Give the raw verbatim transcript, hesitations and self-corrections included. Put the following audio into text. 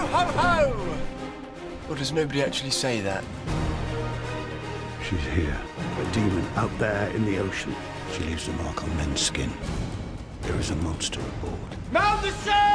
ho, ho! Or does nobody actually say that? She's here. A demon out there in the ocean. She leaves a mark on men's skin. There is a monster aboard. Mount the sail!